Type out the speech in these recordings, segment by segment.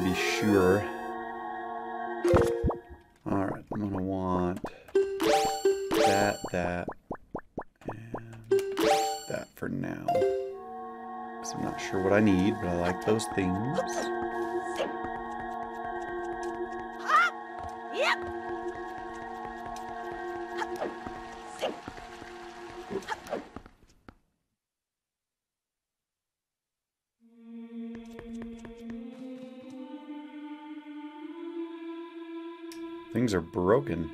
be sure. Alright, I'm gonna want that, and that for now. Because I'm not sure what I need, but I like those things. Things are broken.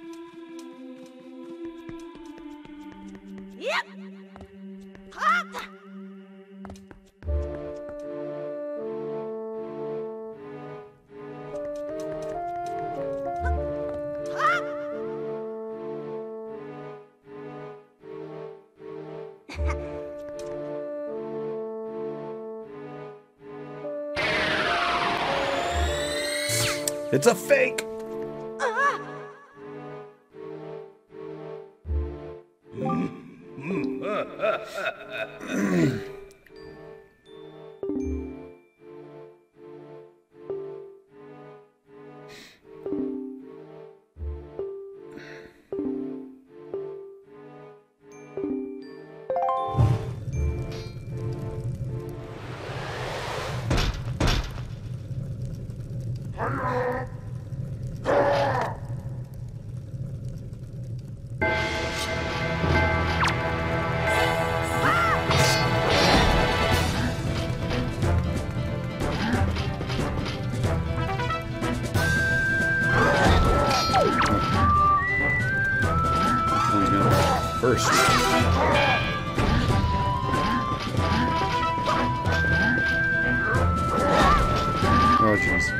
It's a fake! First. Oh, jeez.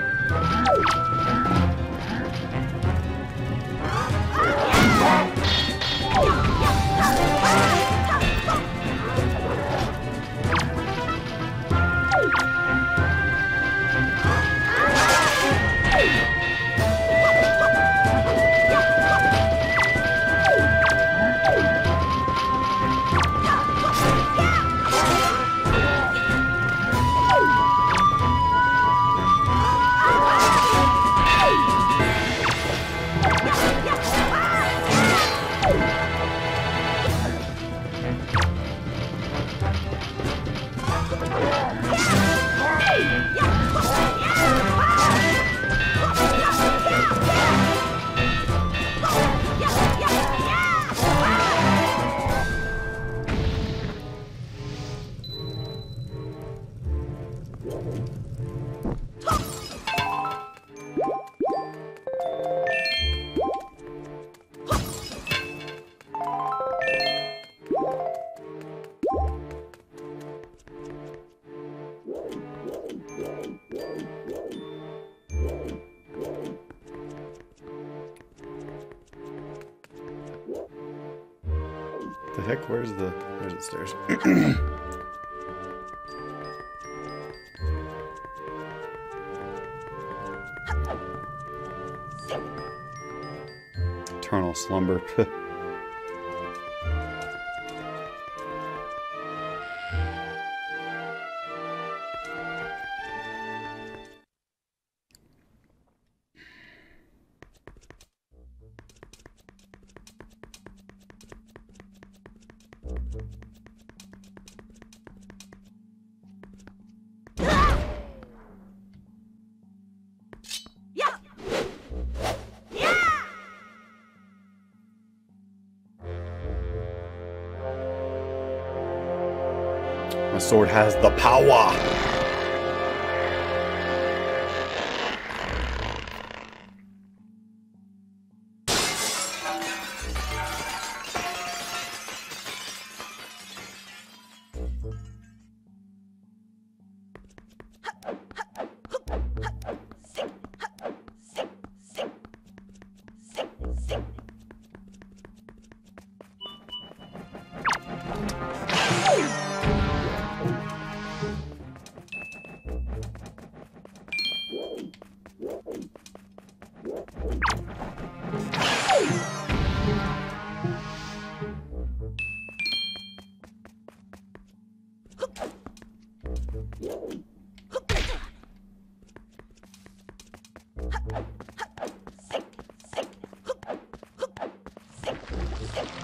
The heck? Where's the stairs? Eternal slumber. My sword has the power.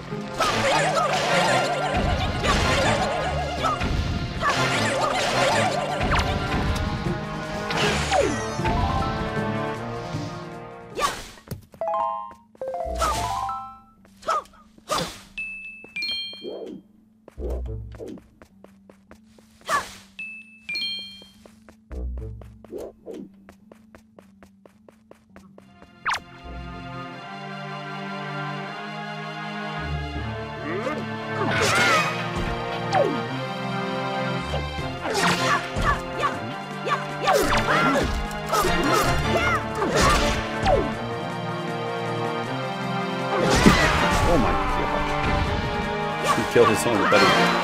Oh my gosh. He killed his own buddy.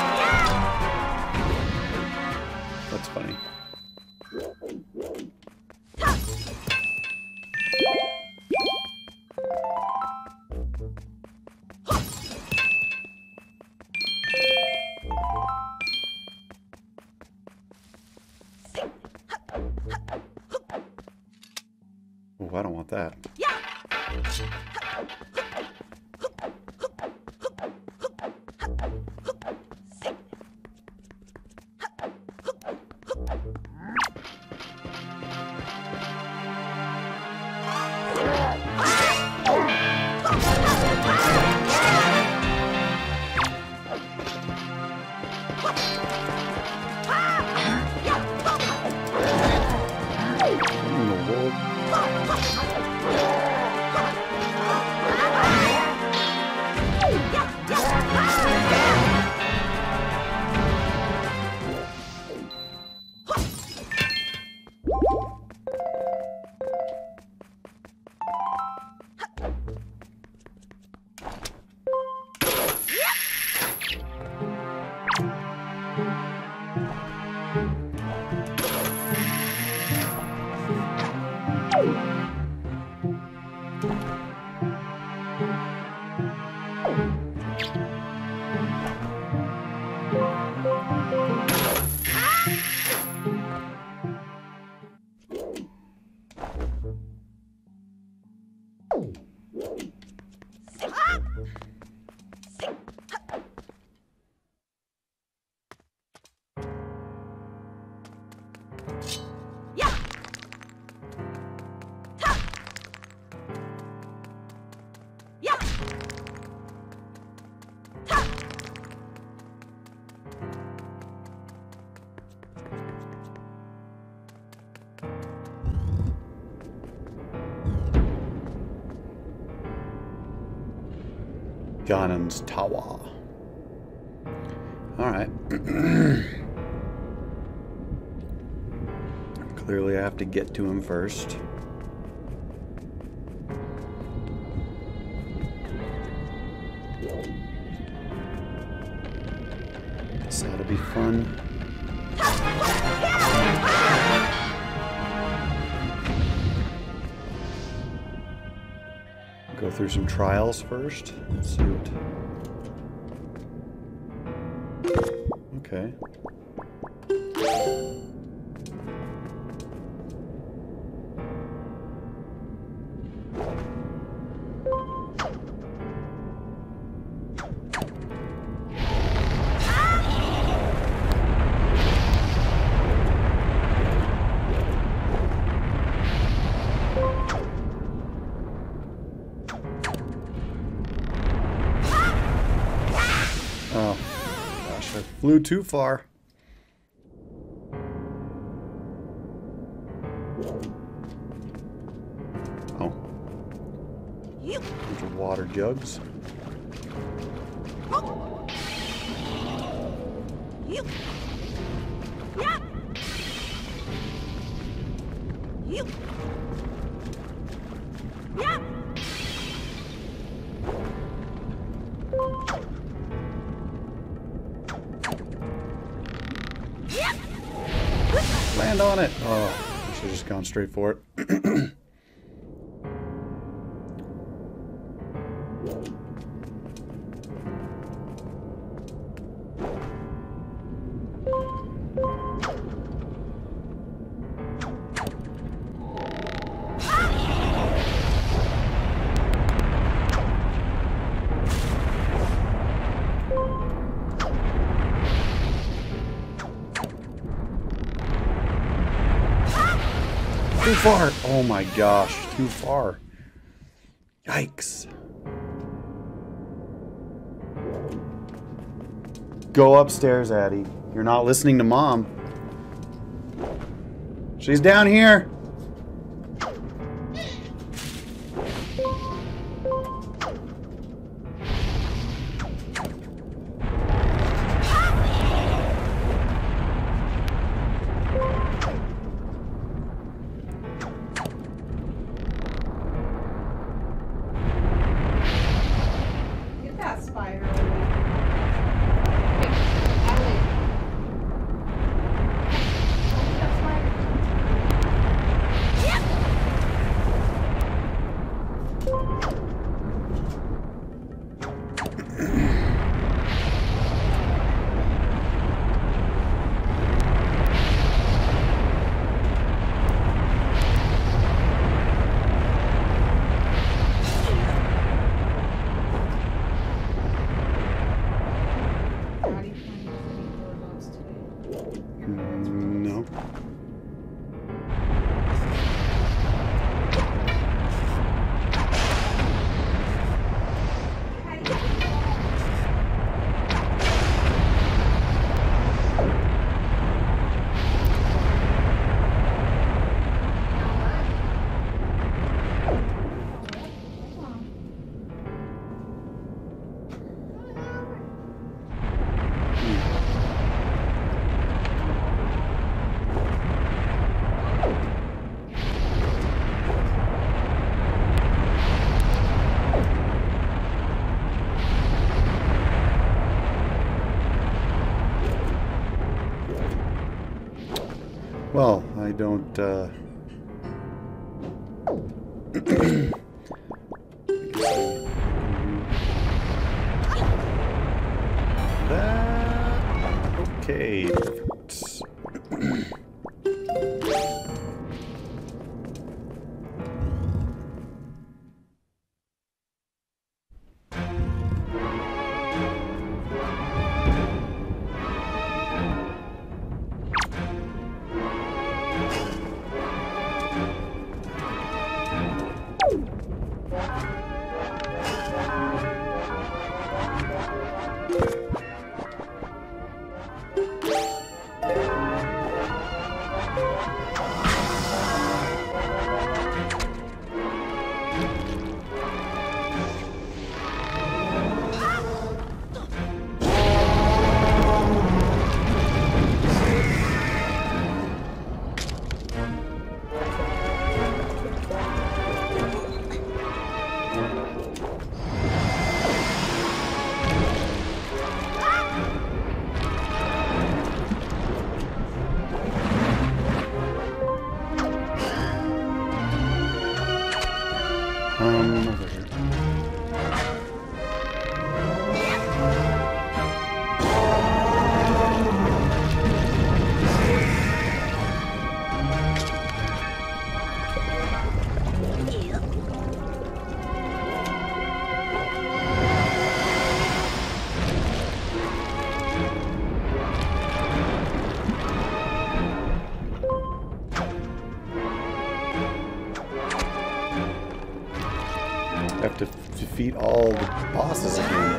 That's funny. Oh, I don't want that. Ganon's Tower. Alright. Clearly I have to get to him first. Guess that'll be fun. Go through some trials first. Let's see what... Okay. Oh, gosh, I flew too far. Oh. Bunch of water jugs. Land on it! Oh, I should have just gone straight for it. Too far. Oh my gosh, too far. Yikes. Go upstairs, Addie. You're not listening to Mom. She's down here. Get that spider away. Hey, Adelaide. Get that spider. Daddy playing with any doorknobs today? No. Well, I don't, that... Okay, perfect. Over here. Have to defeat all the bosses again.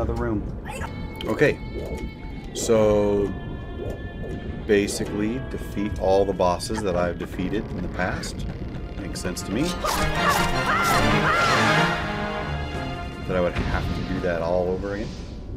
another room. Okay. So basically defeat all the bosses that I've defeated in the past. Makes sense to me. That I would have to do that all over again.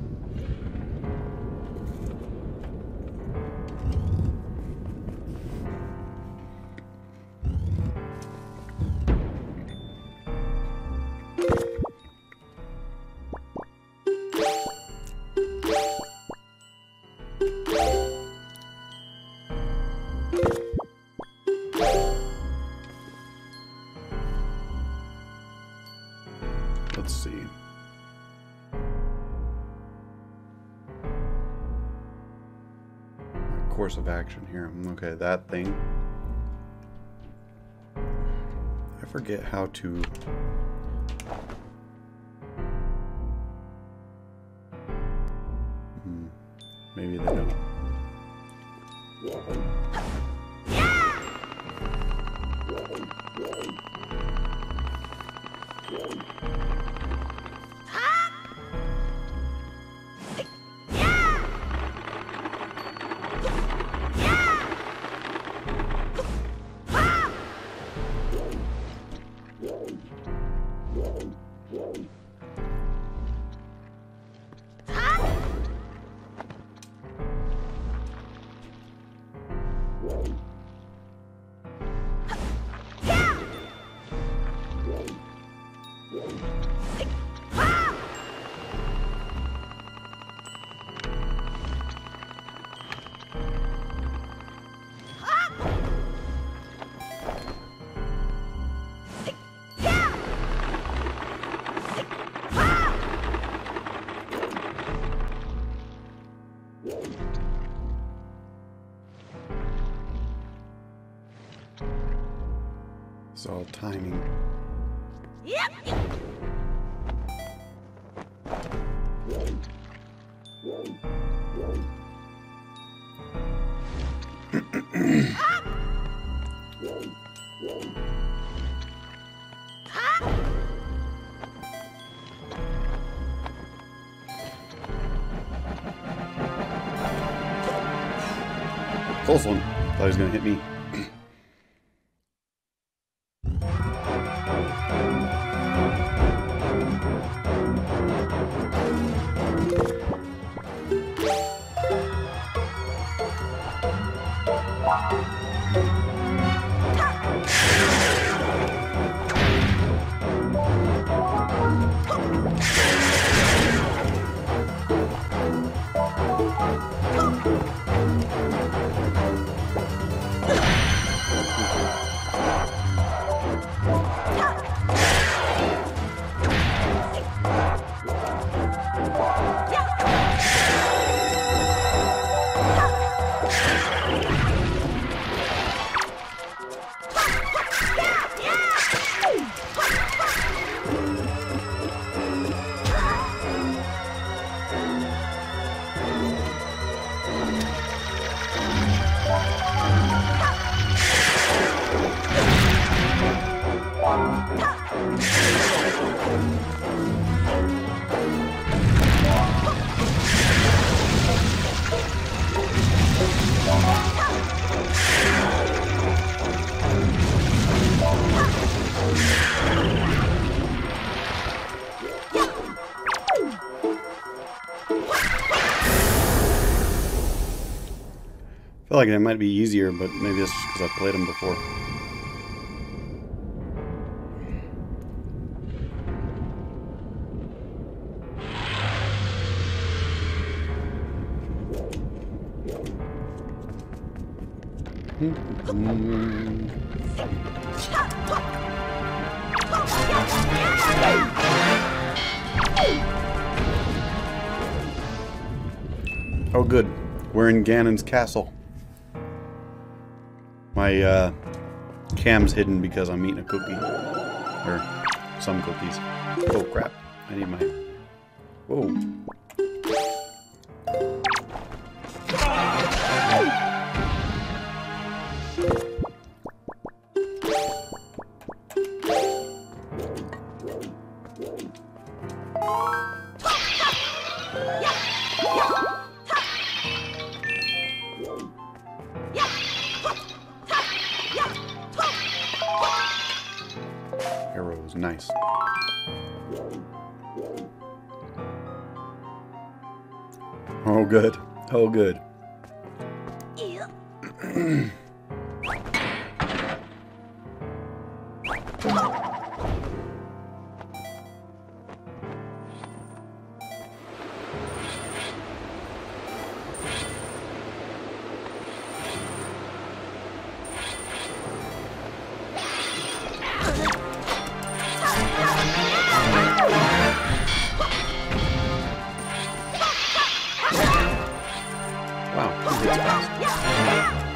Let's see. Course of action here. Okay, that thing. I forget how to... Maybe they don't. It's all timing. Yep. Close one. Thought he was gonna hit me. I feel like it might be easier, but maybe it's just because I played them before. Oh good, we're in Ganon's castle. My cam's hidden because I'm eating a cookie. Or some cookies. Oh crap, I need my... Whoa. Nice. Oh, good. Oh, good. Yep. Wow, he hits fast.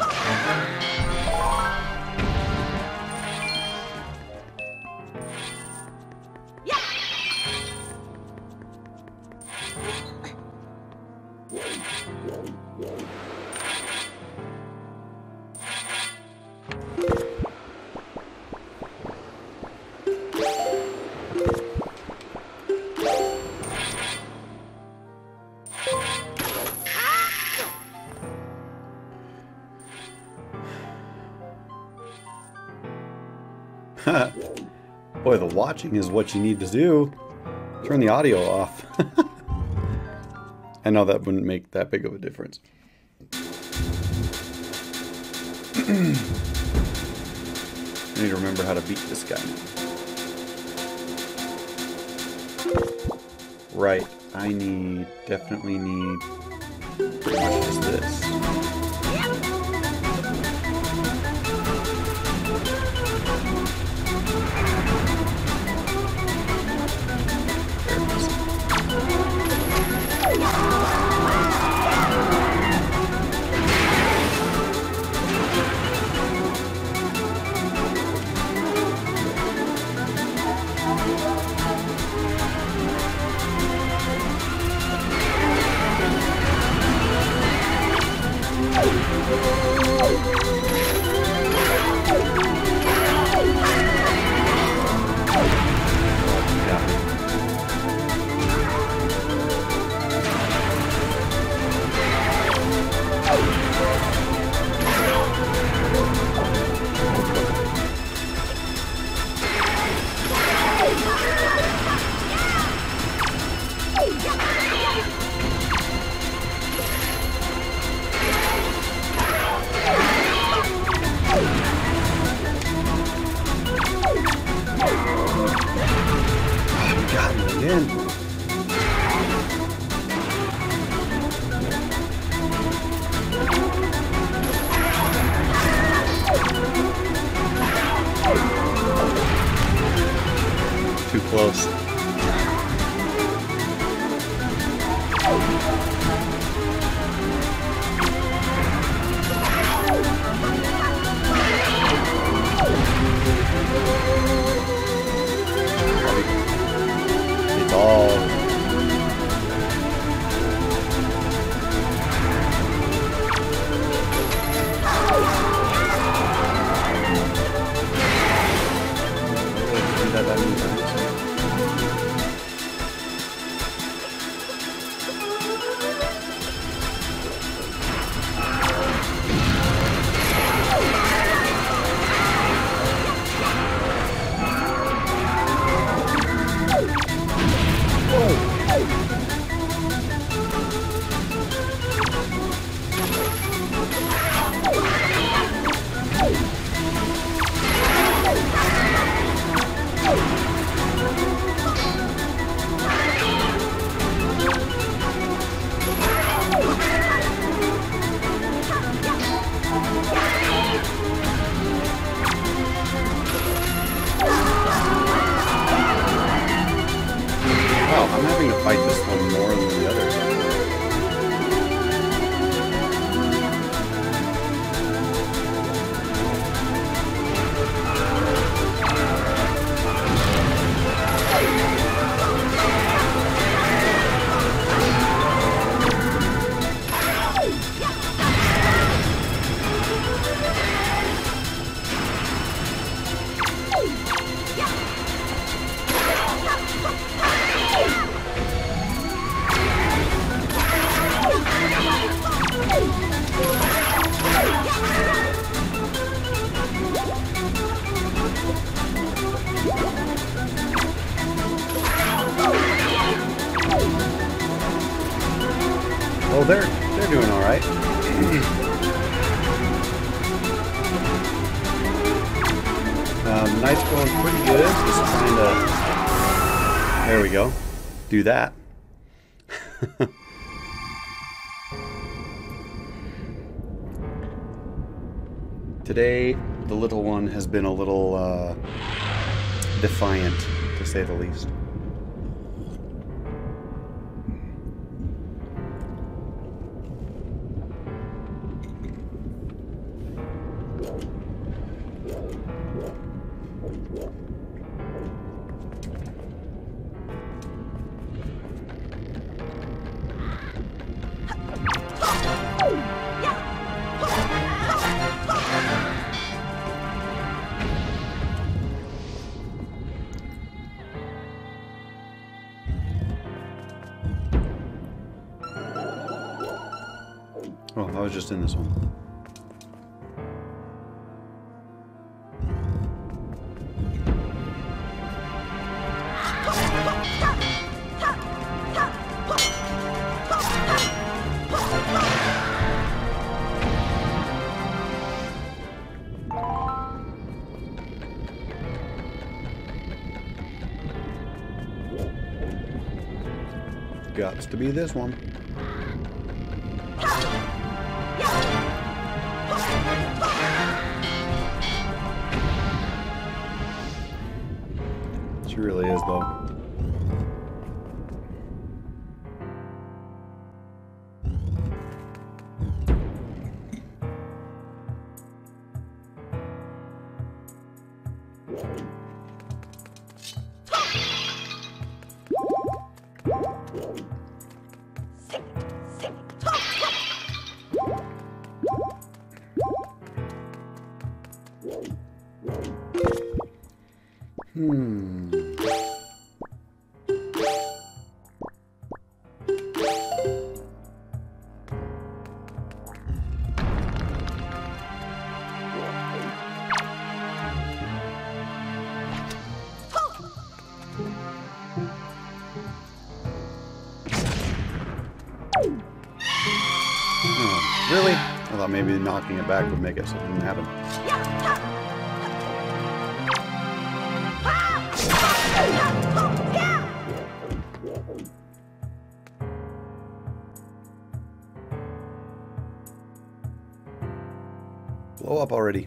Boy, the watching is what you need to do. Turn the audio off. I know that wouldn't make that big of a difference. I need to remember how to beat this guy now. Right, I definitely need pretty much just this. Too close. It's all... that many times. Oh, they're doing all right. Night's going pretty good. Just trying to. There we go. Do that. Today, the little one has been a little defiant, to say the least. Oh, I was just in this one. Gots to be this one. She really is, though. Oh, really? I thought maybe knocking it back would make it so it didn't happen. Blow up already.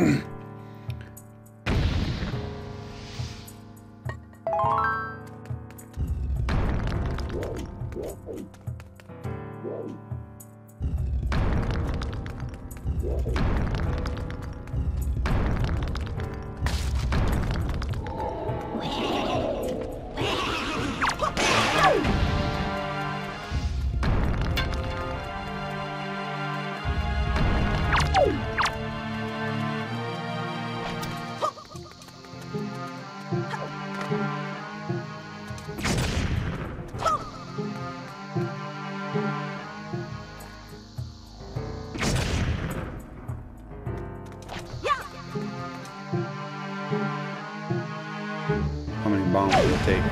How many bombs will it take?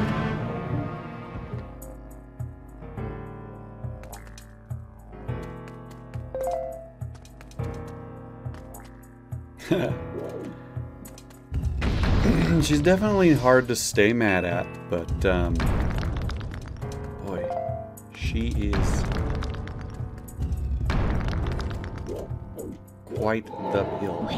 She's definitely hard to stay mad at, but boy, she is quite the hill.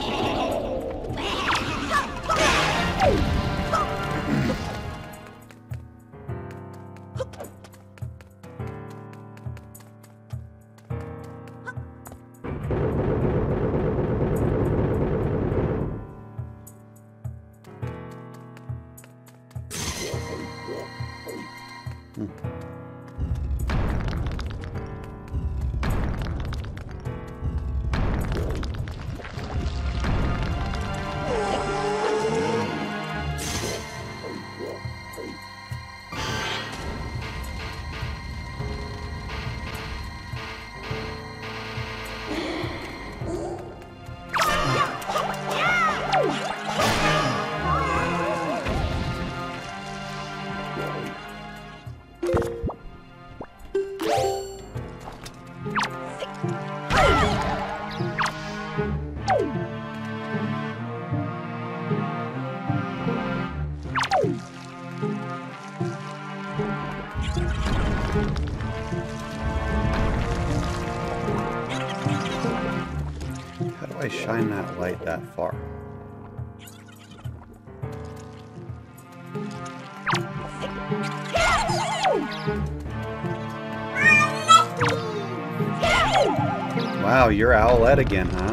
I shine that light that far? Wow, you're Owlette again, huh?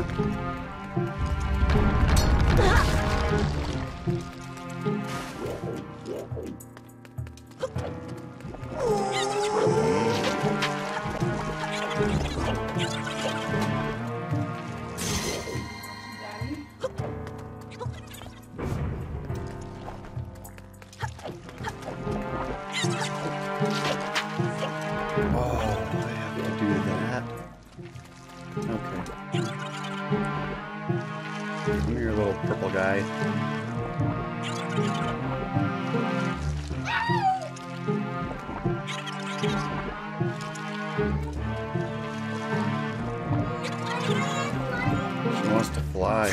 Come here, little purple guy. She wants to fly.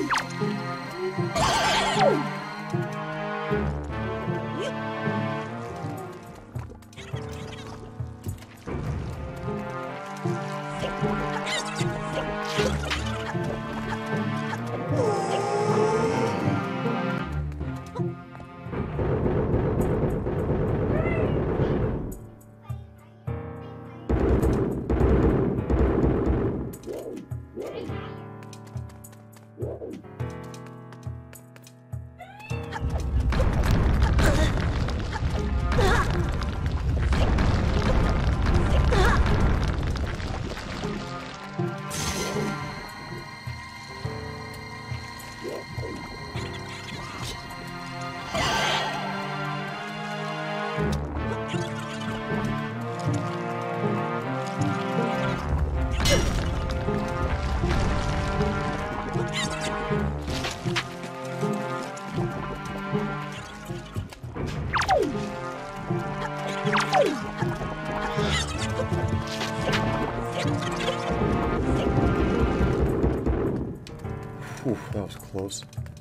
Oof, that was close.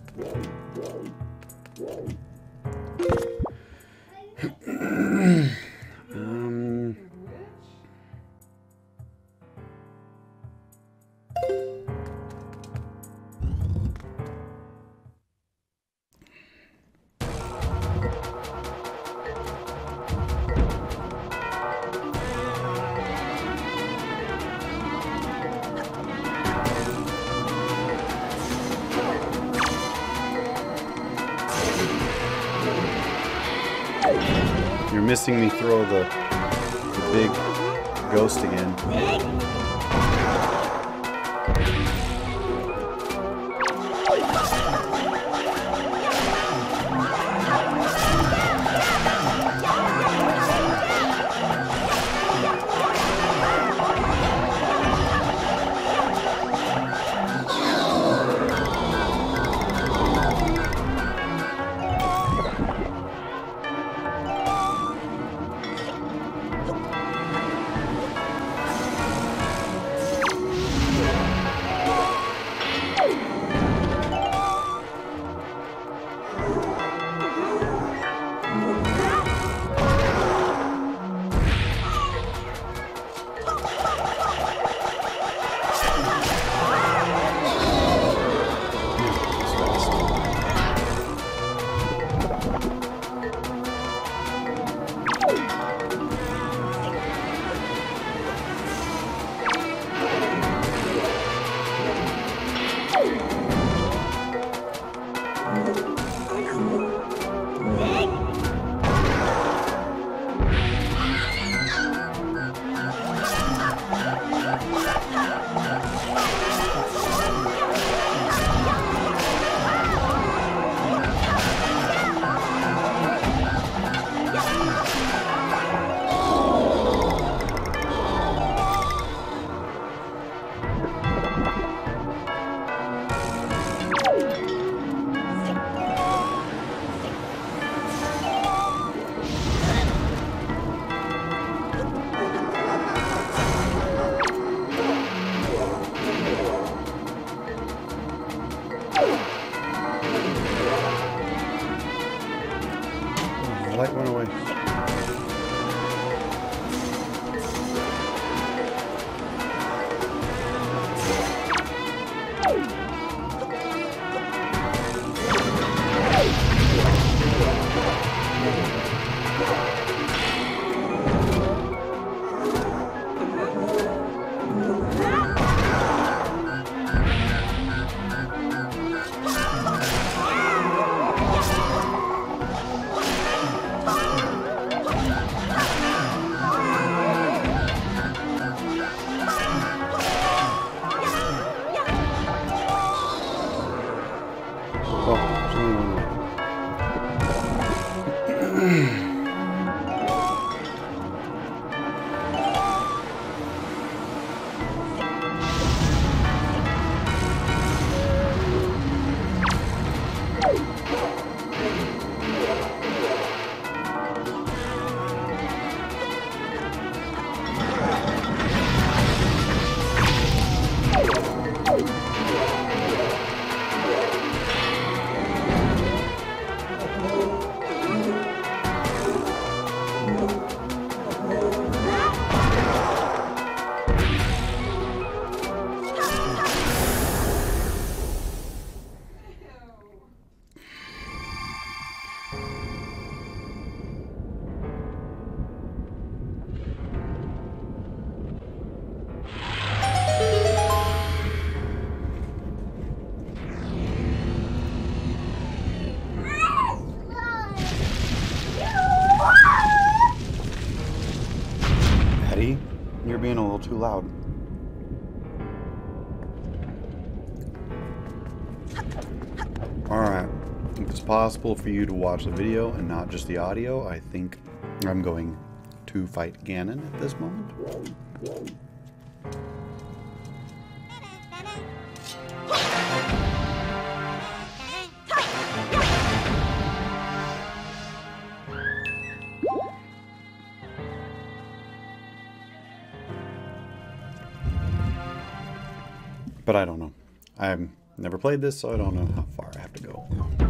You're missing me throw the big ghost again. Too loud. Alright. If it's possible for you to watch the video and not just the audio, I think I'm going to fight Ganon at this moment. But I don't know. I've never played this, so I don't know how far I have to go.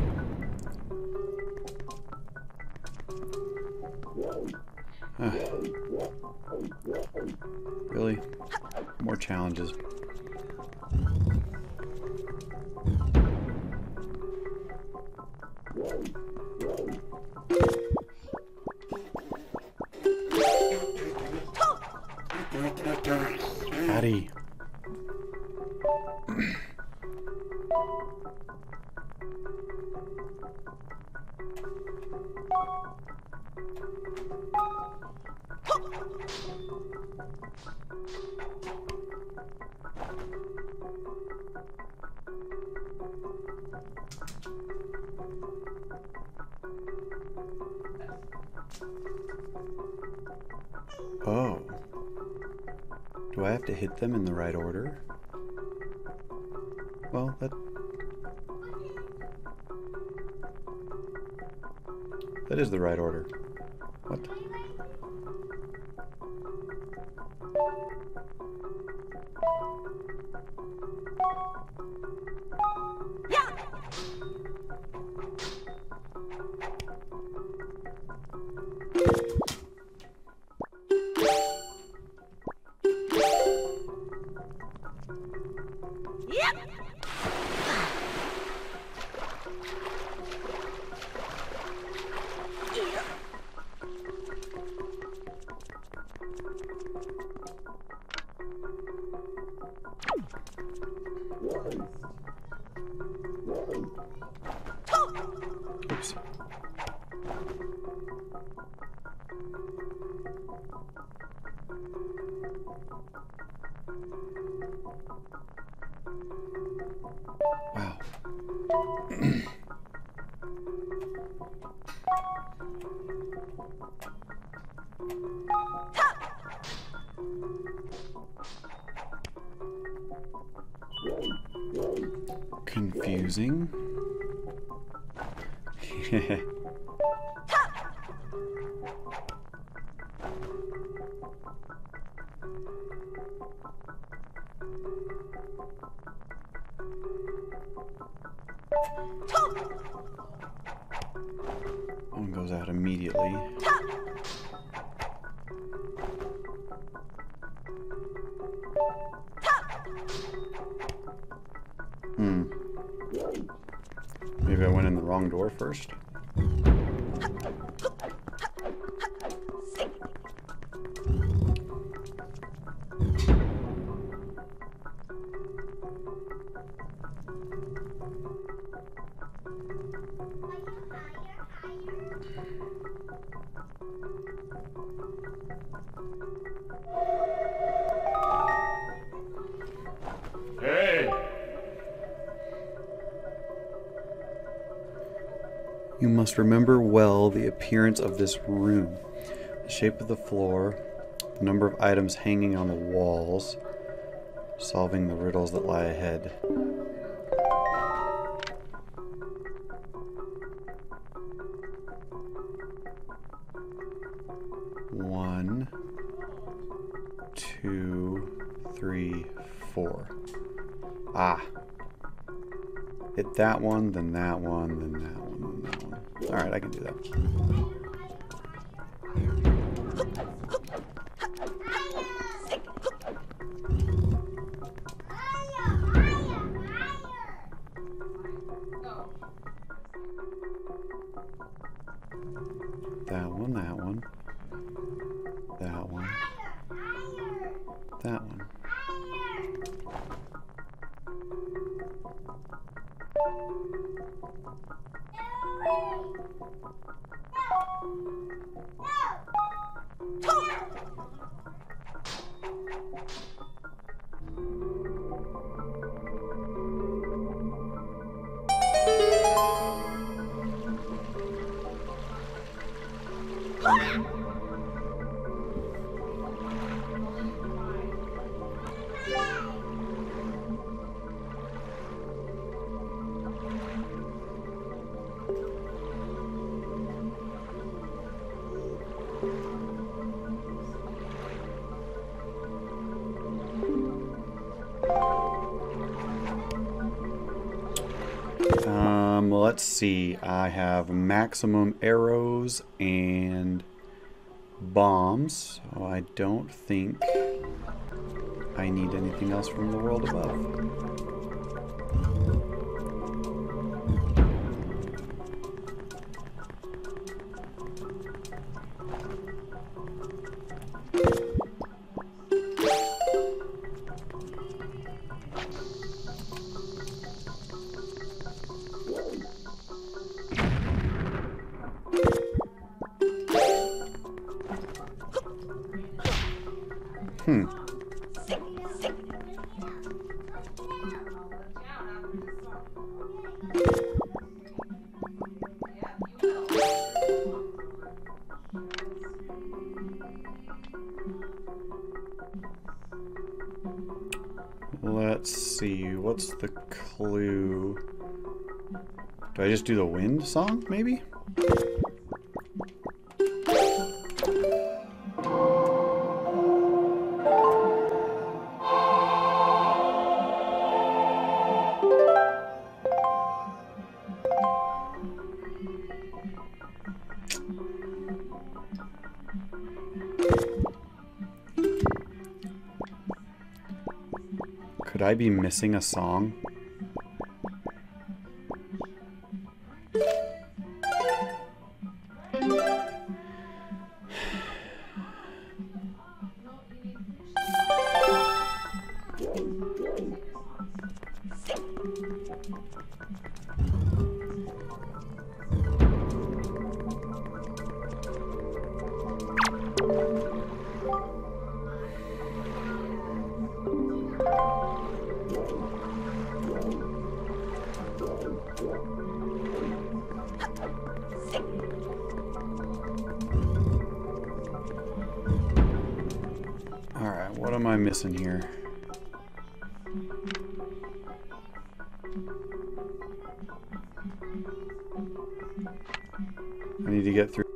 Really? More challenges. Patty. Oh. Do I have to hit them in the right order? Well, that is the right order. What? Oops. Wow. Confusing. One goes out immediately. Maybe I went in the wrong door first. Hey! You must remember well the appearance of this room, the shape of the floor, the number of items hanging on the walls, solving the riddles that lie ahead. One, two, three, four. Ah. Hit that one, then that one, then that one, then that one. Alright, I can do that. That one, that one. That one. That one. Let's see. I have maximum arrows and bombs, so I don't think I need anything else from the world above. Let's see, what's the clue? Do I just do the wind song, maybe? Could I be missing a song? Alright, what am I missing here? I need to get through.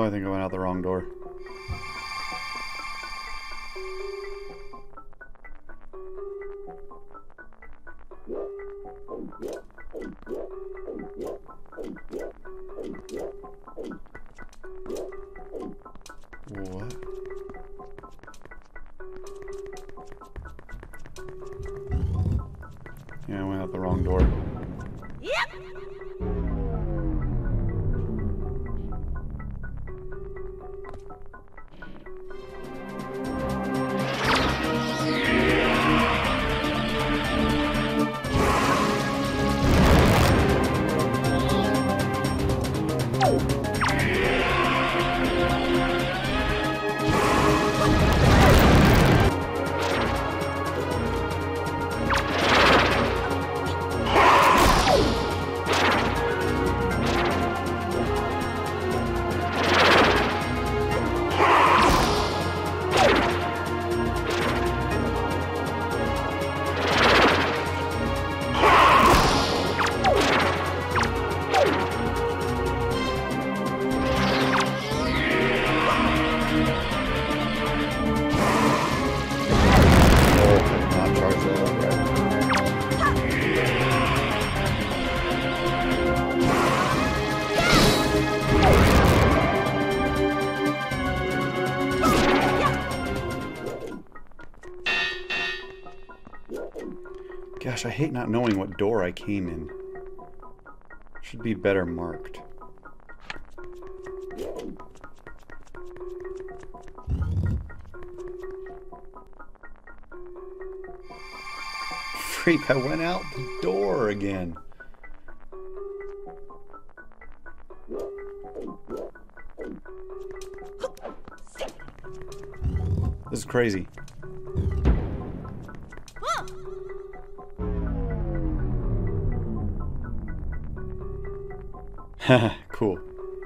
I think I went out the wrong door. What? Yeah, I went out the wrong door. Gosh, I hate not knowing what door I came in. Should be better marked. Freak, I went out the door again. This is crazy. Haha, cool.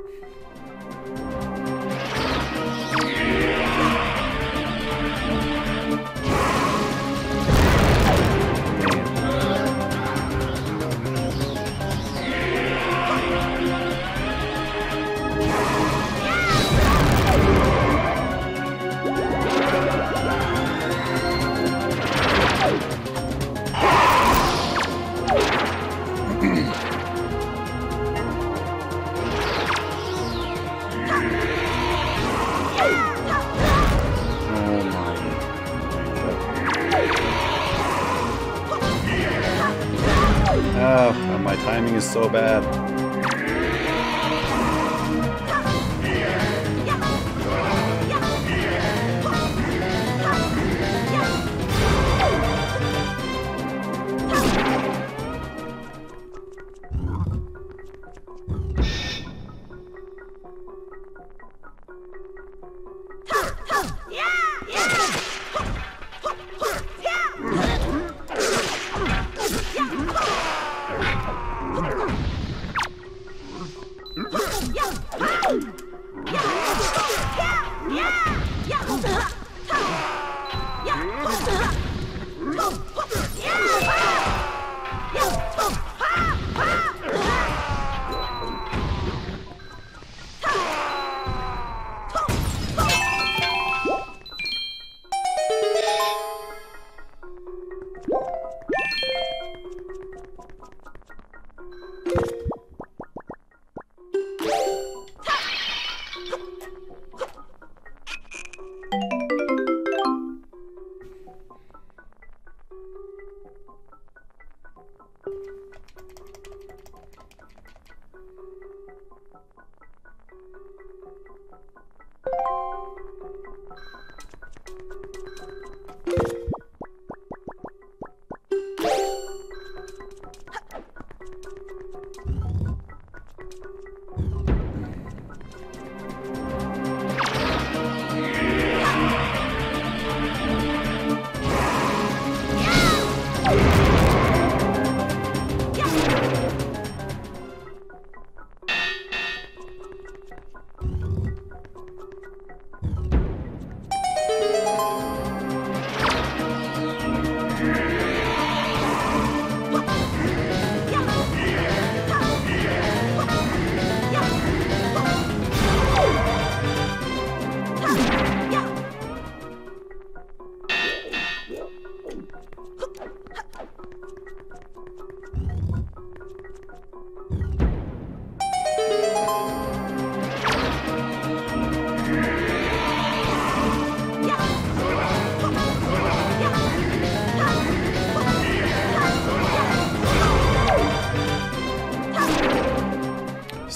Oh, my timing is so bad.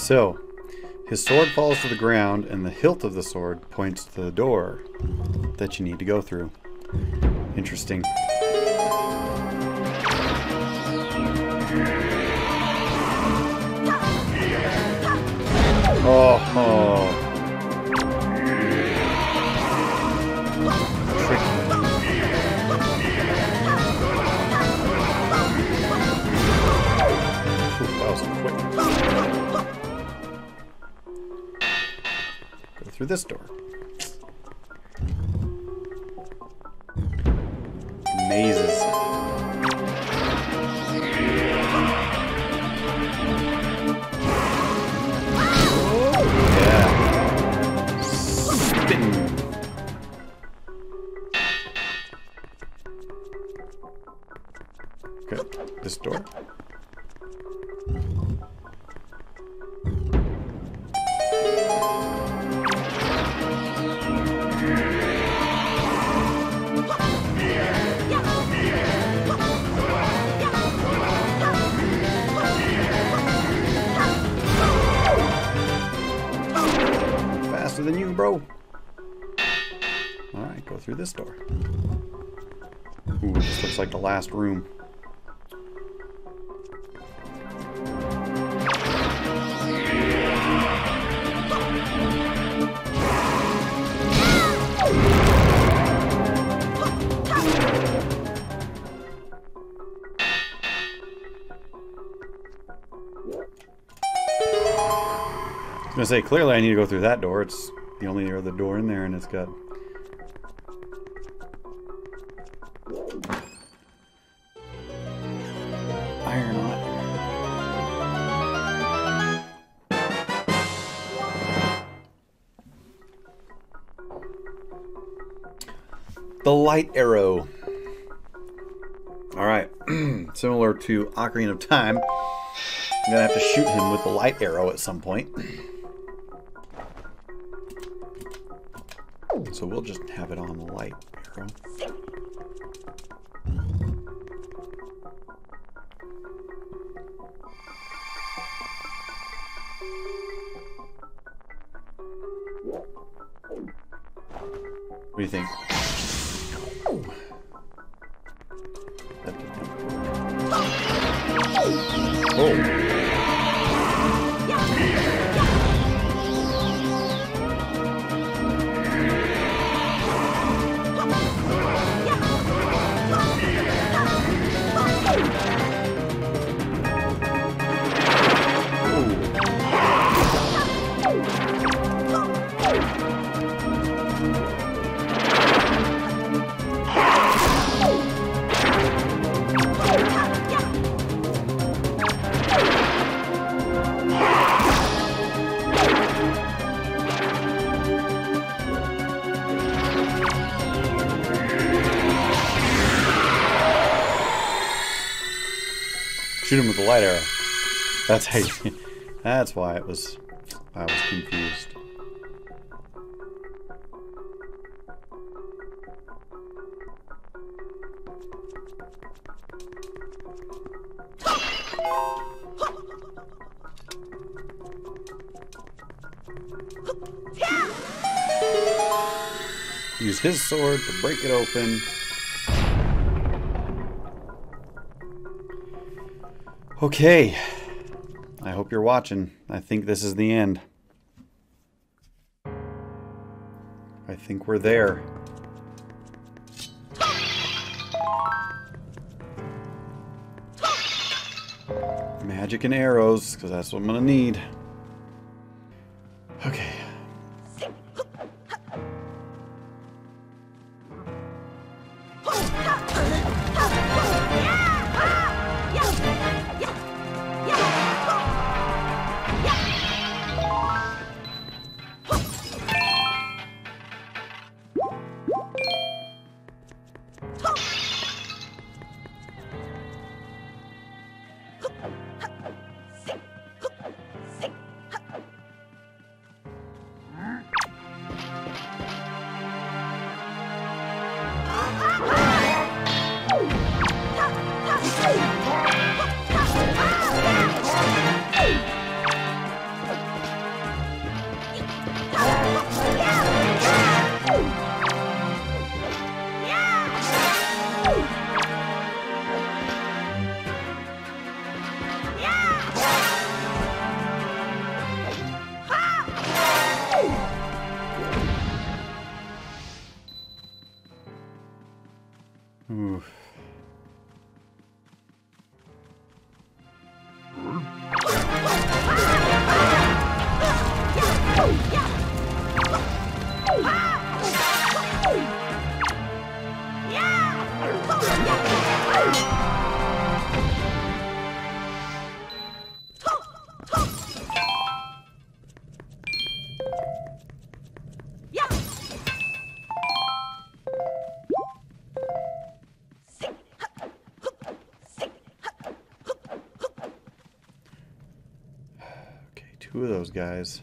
So, his sword falls to the ground, and the hilt of the sword points to the door that you need to go through. Interesting. Oh, tricky. Ooh, that was quick. Go through this door. Mazes. Yeah. Spin. Okay, this door. Faster than you, bro. Alright, go through this door. Ooh, this looks like the last room. I was gonna say, clearly I need to go through that door. It's the only other door in there, and it's got... iron on it. The light arrow. Alright. Similar to Ocarina of Time, I'm gonna have to shoot him with the light arrow at some point. So we'll just have it on the light arrow. What do you think? That did not work. Oh! Shoot him with the light arrow. That's how you, that's why it was, I was confused. Use his sword to break it open. Okay, I hope you're watching. I think this is the end. I think we're there. Magic and arrows, because that's what I'm gonna need. Okay. Who are those guys?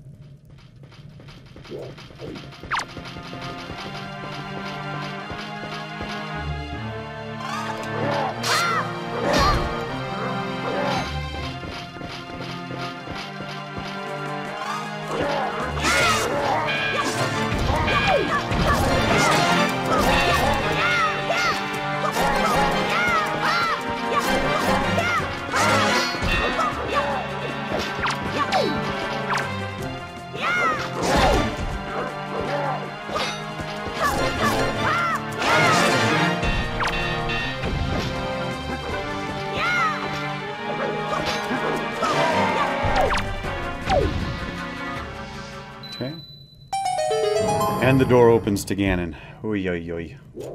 Okay. And the door opens to Ganon. Oy, oy, oy.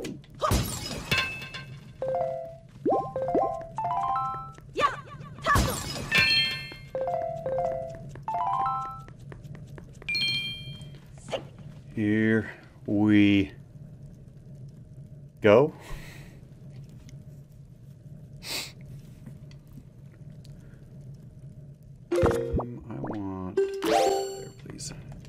Here we go. I want there, please.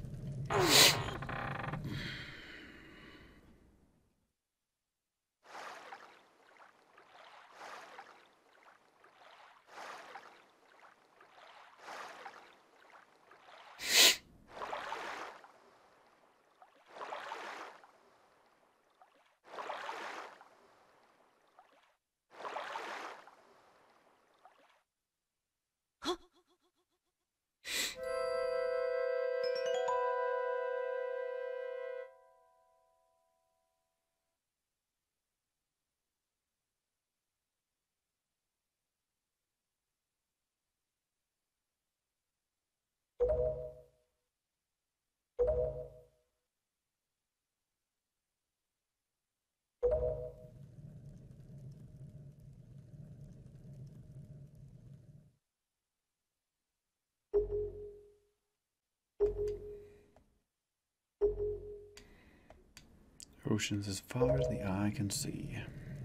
Oceans as far as the eye can see.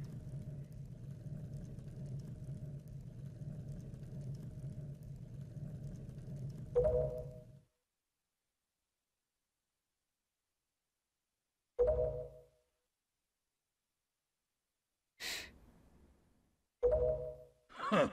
Huh.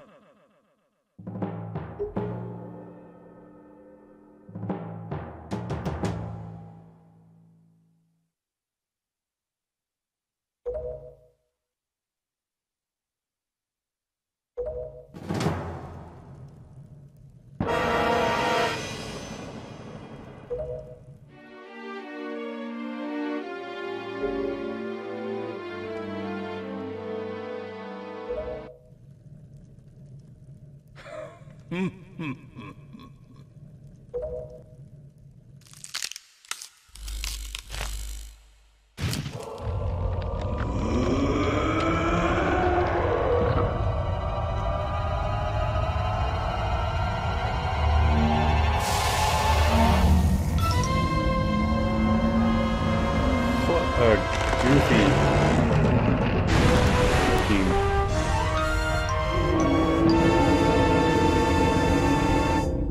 What a goofy looking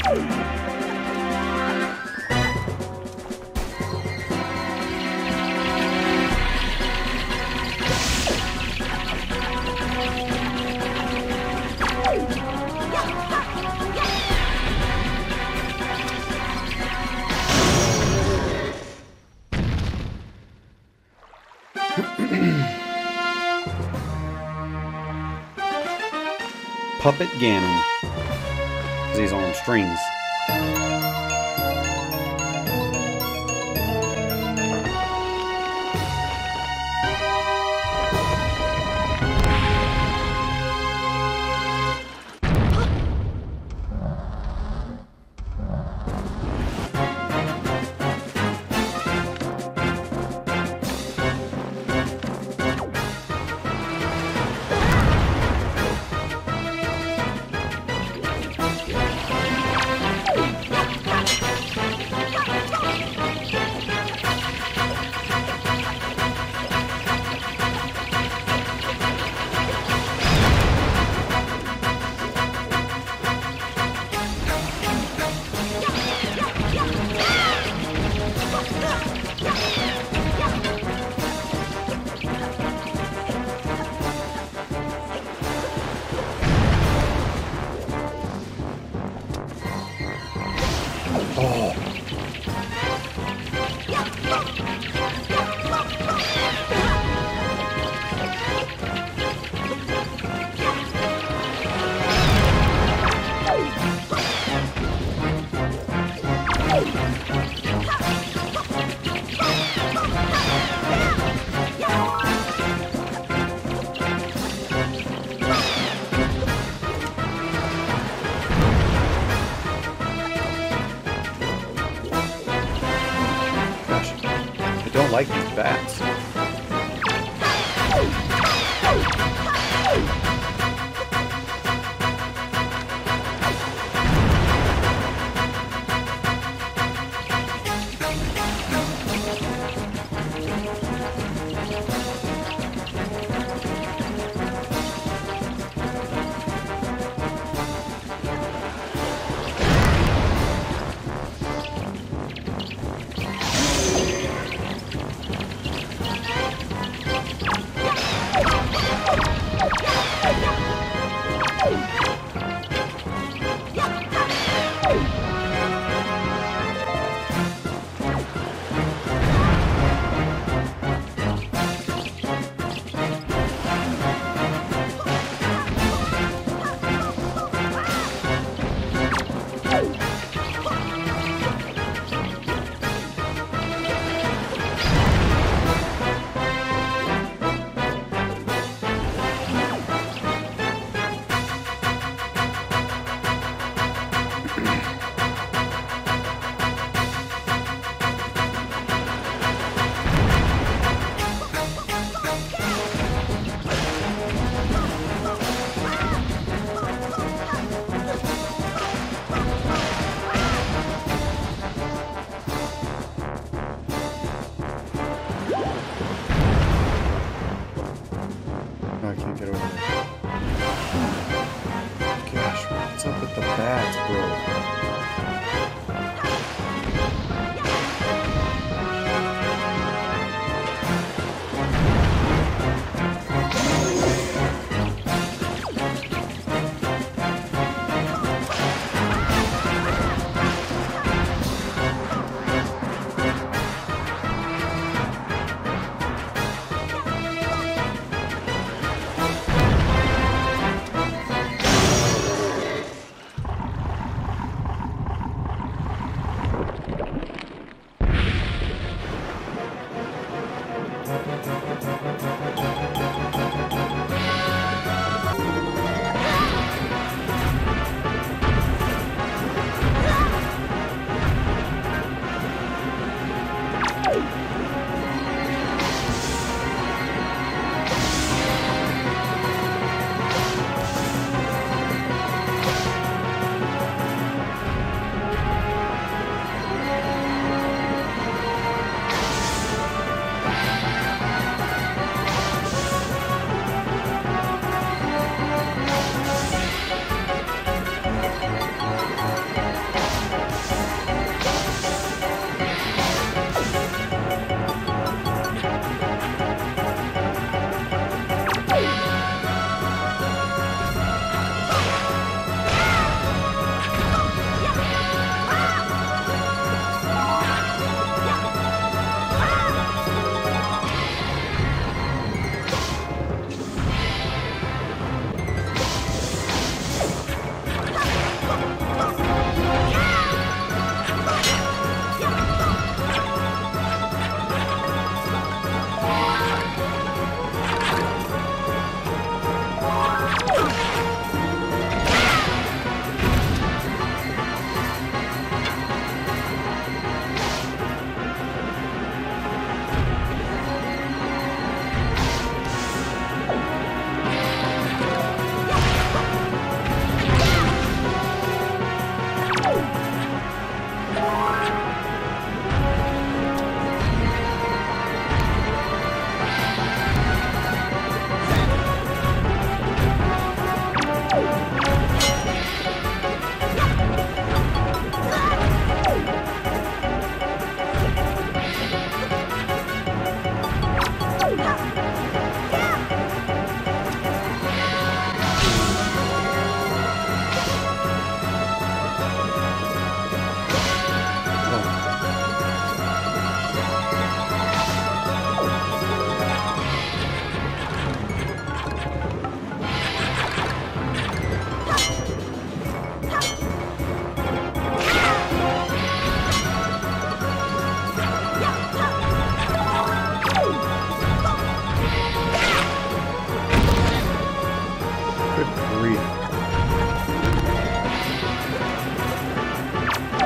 Puppet Ganon. 'Cause he's on strings. I don't like these bats. I can't get over there. Gosh, what's up with the bats, bro?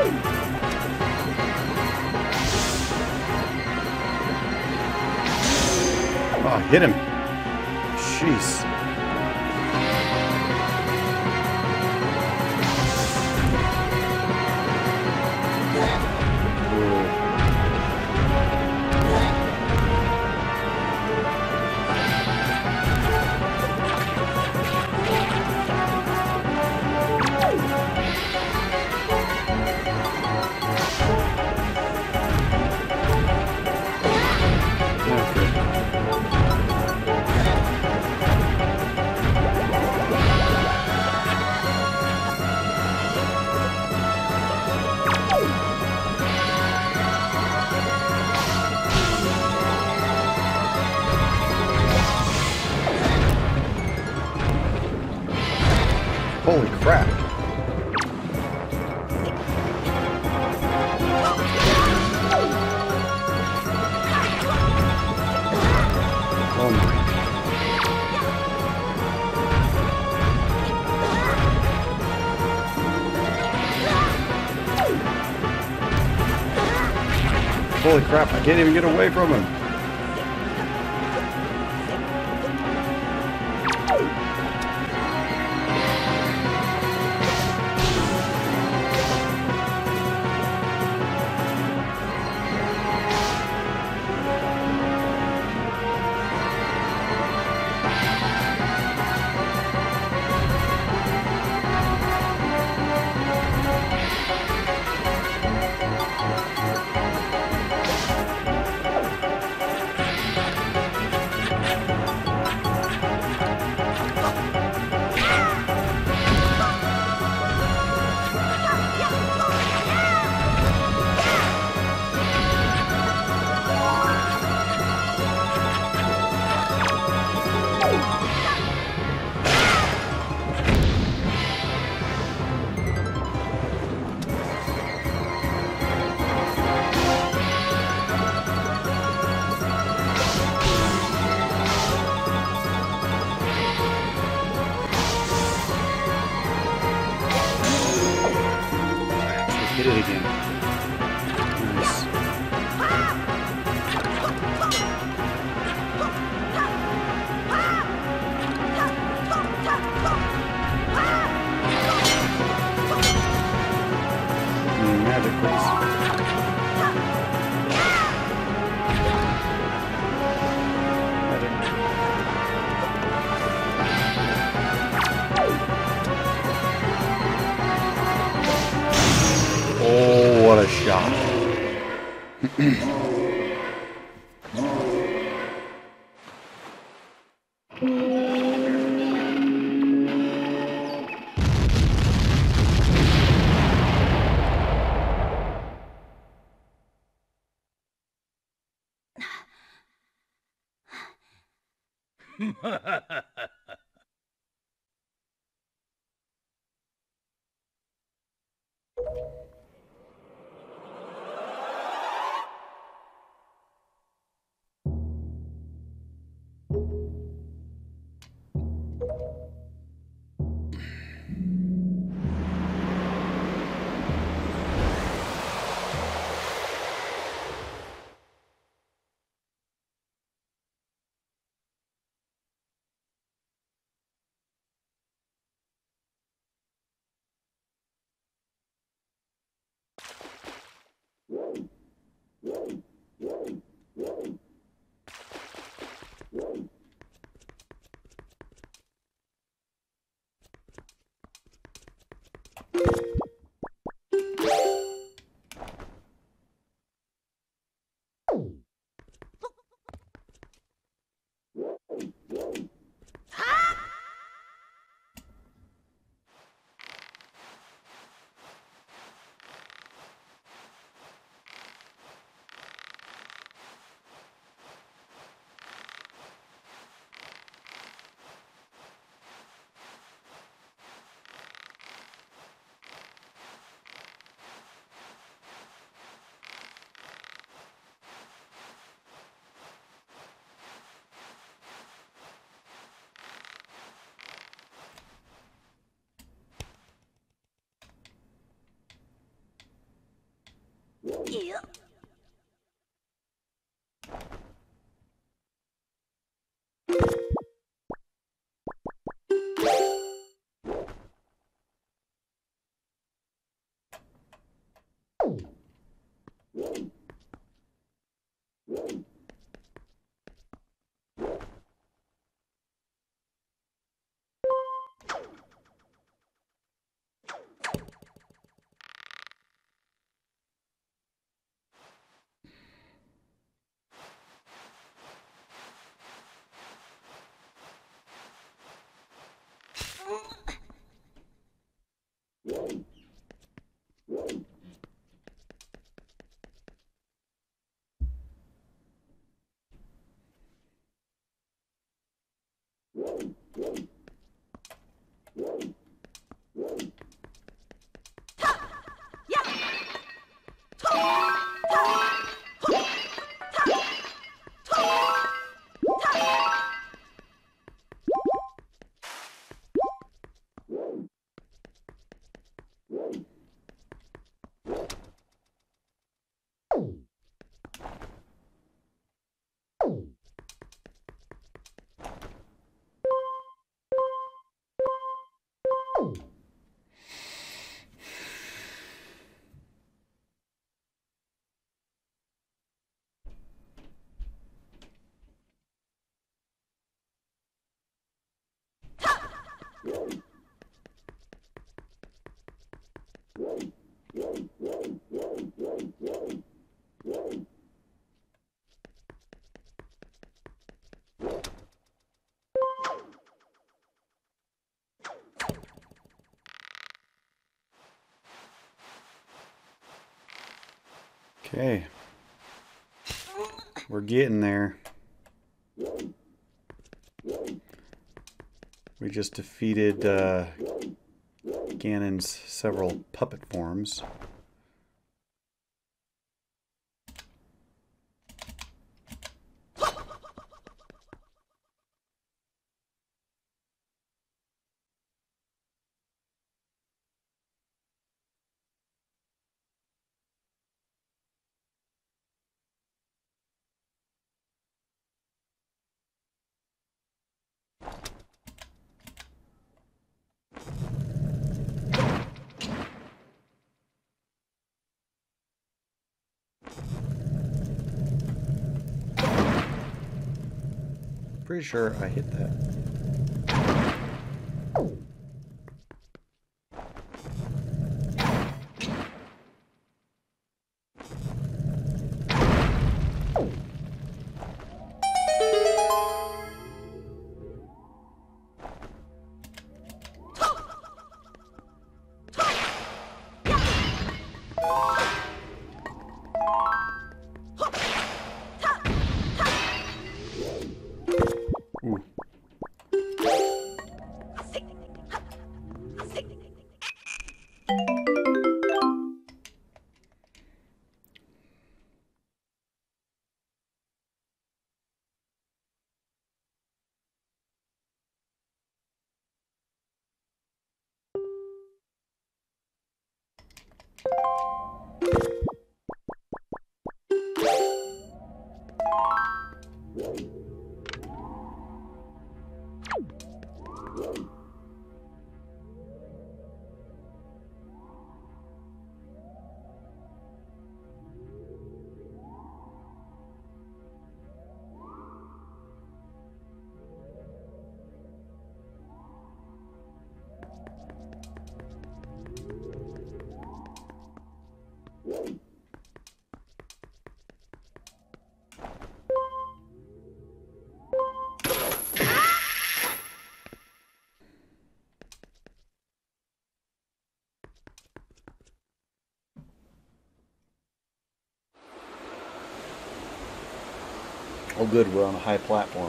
Oh, hit him. Jeez. Holy crap. Oh my. Holy crap, I can't even get away from him. Hit it again. Nice. Magic, please. Magic. Oh, what a shot. Ew. Okay. We're getting there. We just defeated Ganon's several puppet forms. Pretty sure I hit that. Ooh. Oh good, we're on a high platform.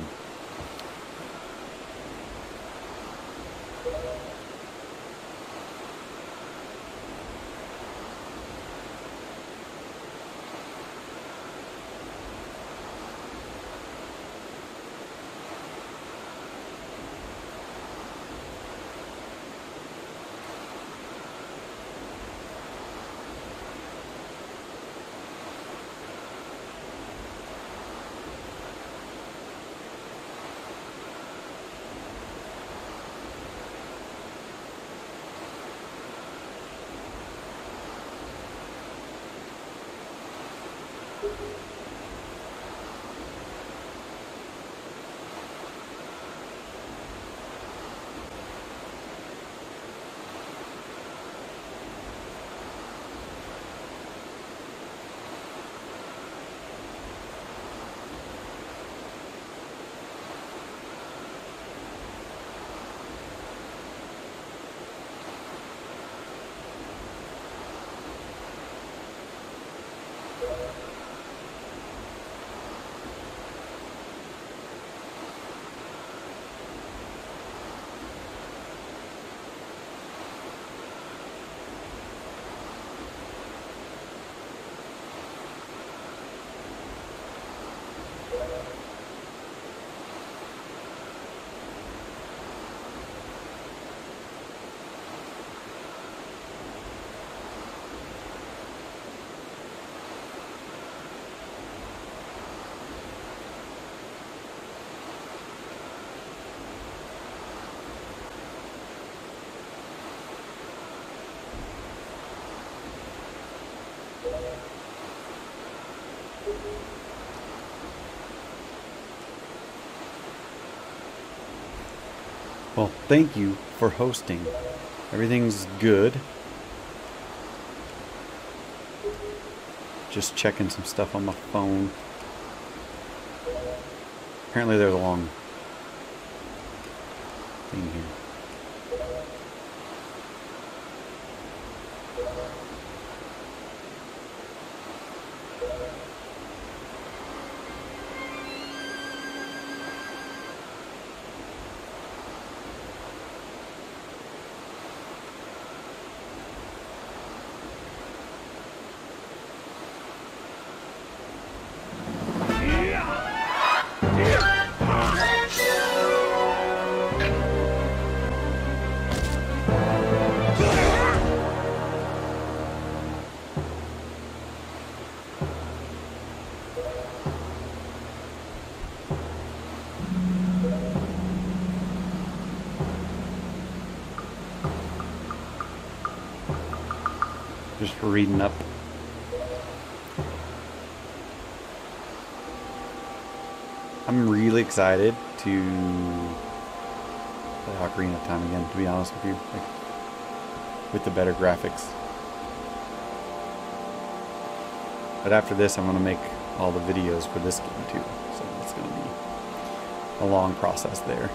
Well, thank you for hosting. Everything's good. Just checking some stuff on my phone. Apparently there's a long thing here. Just reading up. I'm really excited to play Ocarina of Time again, to be honest with you, like, with the better graphics. But after this, I'm going to make all the videos for this game too, so it's going to be a long process there.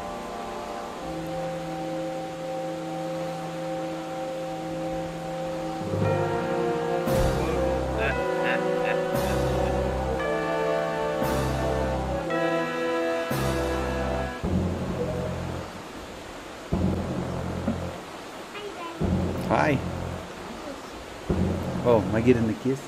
Hi. Oh, am I getting the kiss?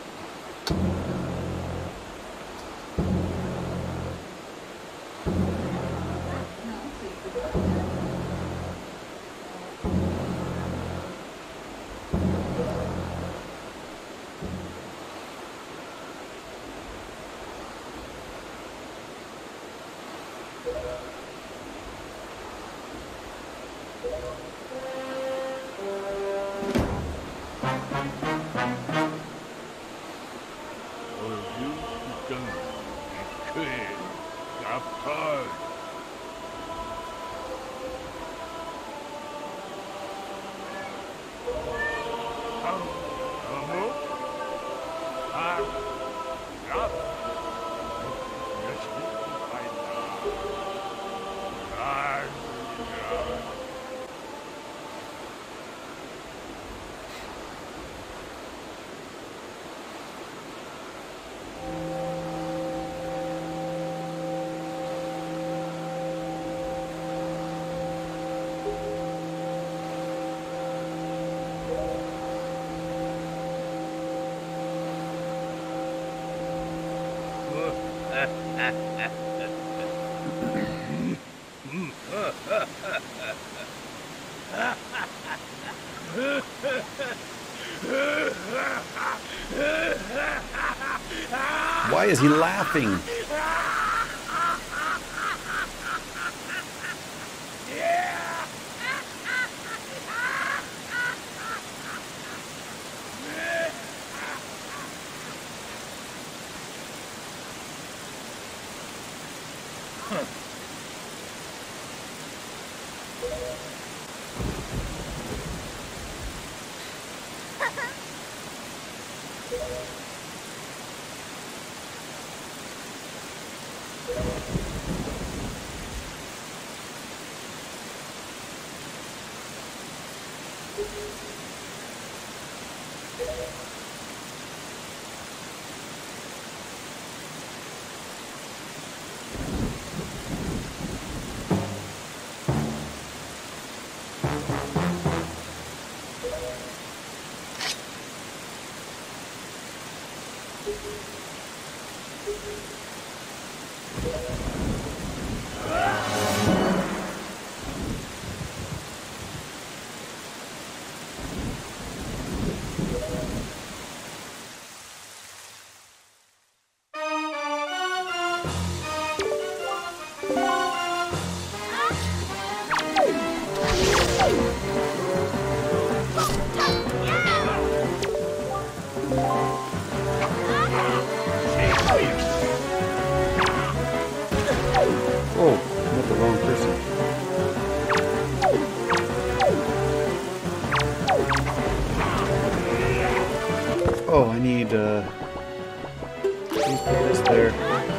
Why is he laughing? Oh, I'm with the wrong person. Oh, I need put this there.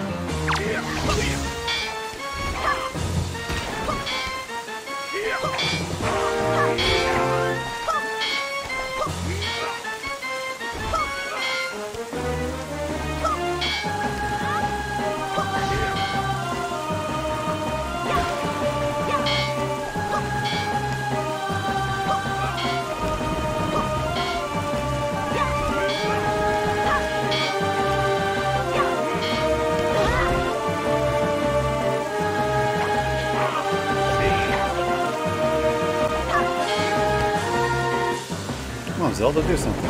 Come on, Zelda, do something.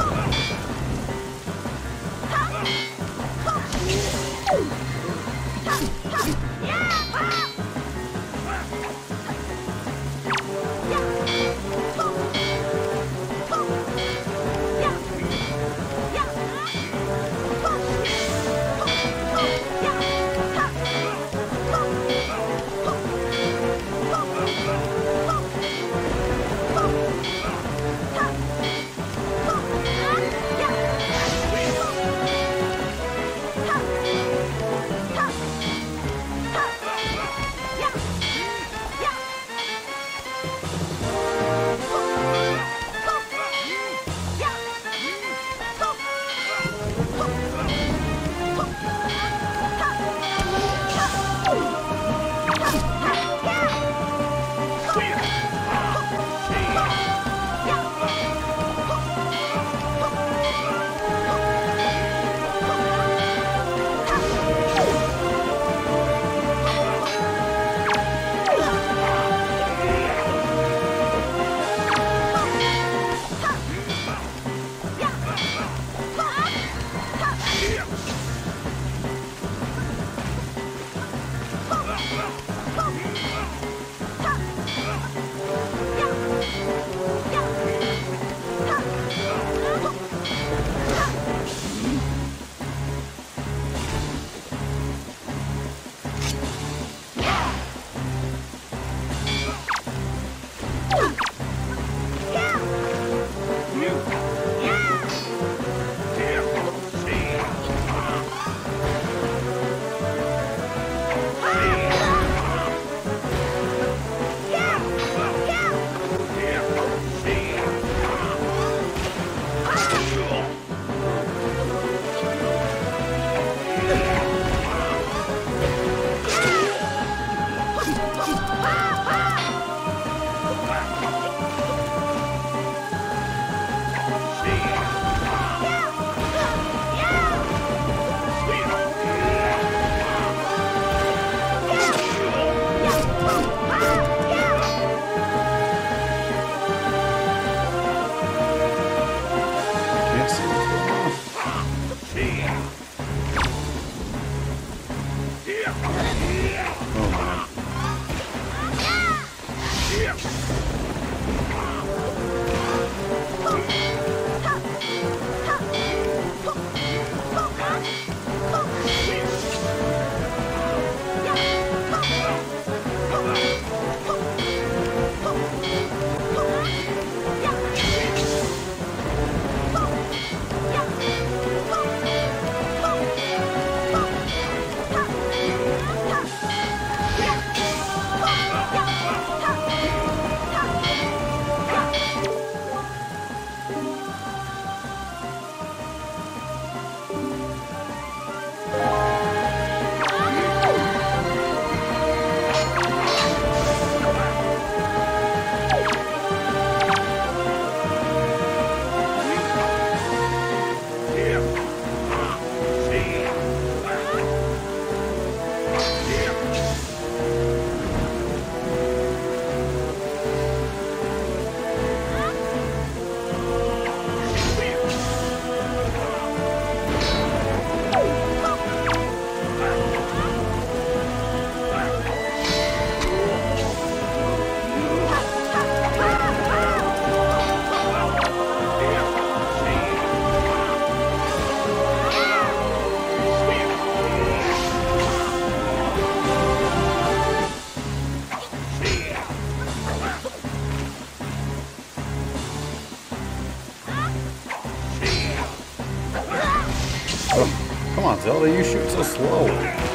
Oh, come on, Zelda, you shoot so slow.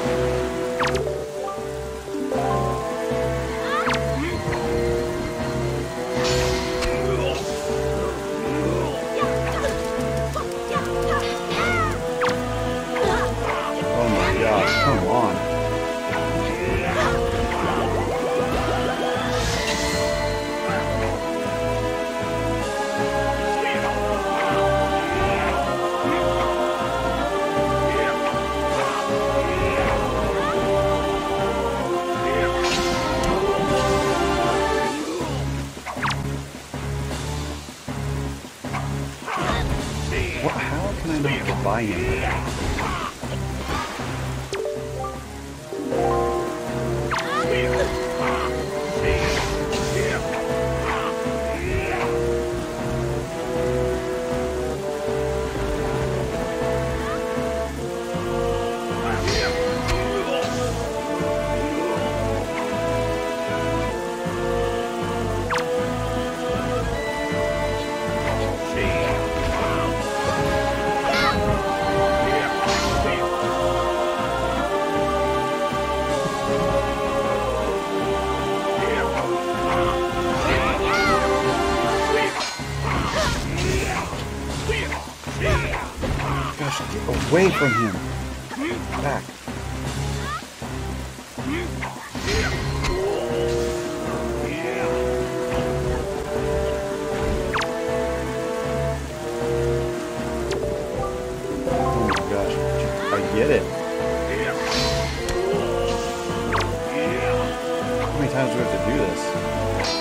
Oh my gosh, come on. How can I not get by him? Gosh, get away from him. Back. Oh my gosh. I get it. How many times do we have to do this?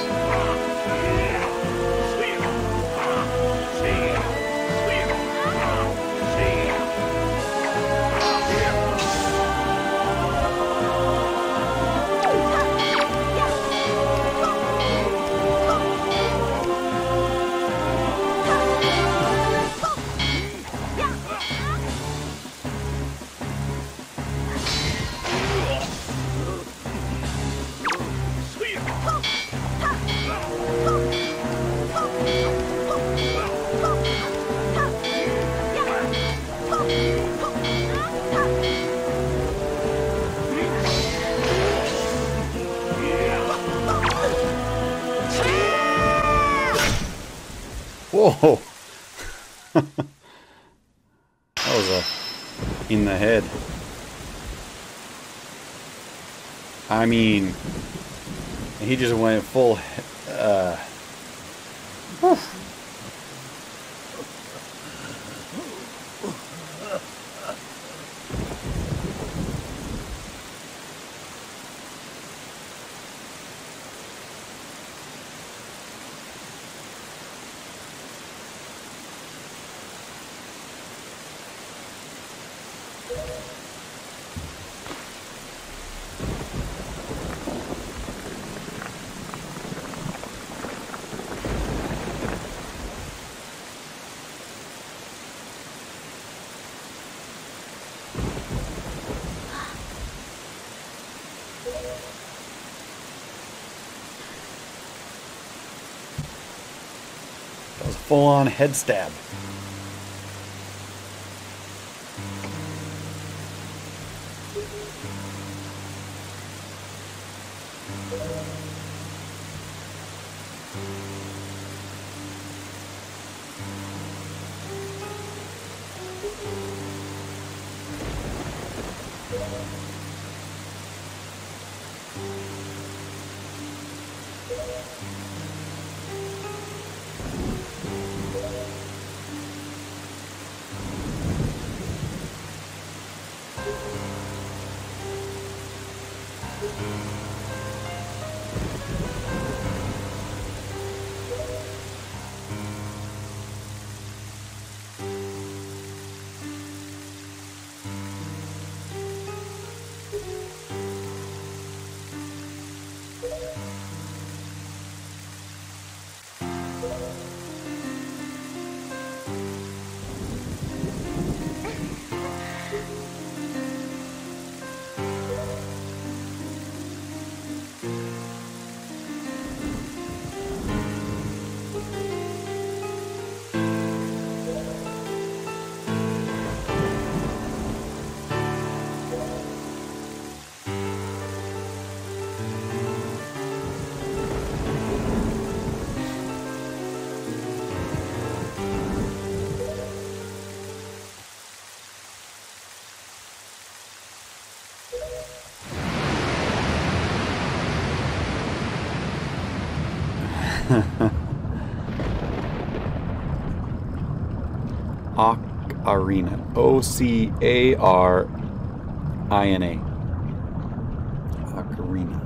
Whoa! That was a in the head. I mean, he just went full. Whew. That was a full-on head stab. Ocarina. Ocarina. Ocarina.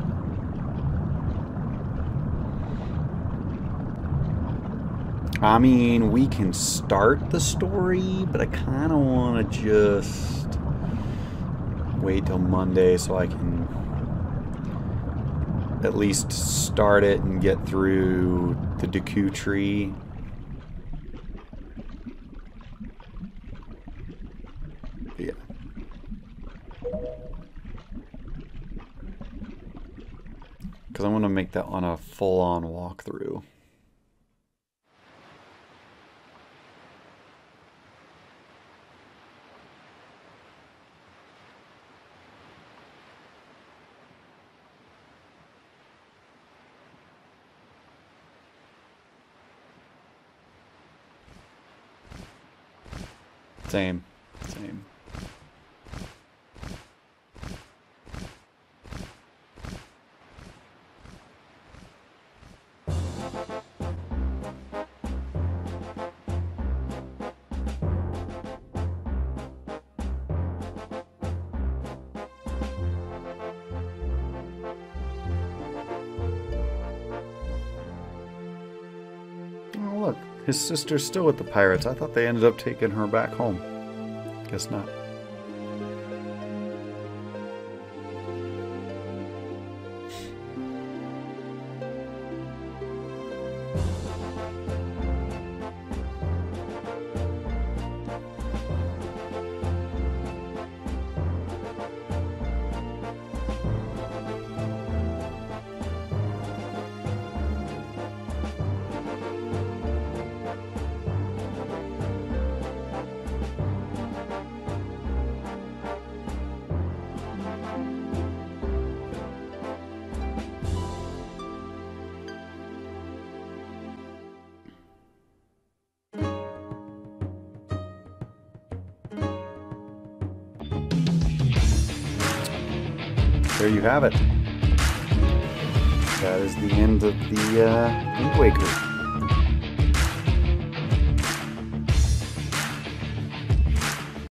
I mean, we can start the story, but I kind of want to just wait till Monday so I can at least start it and get through the Deku tree. Yeah. Because I want to make that on a full-on walkthrough. Same. Oh, look. His sister's still with the pirates. I thought they ended up taking her back home. Guess not. There you have it. That is the end of the Wind Waker.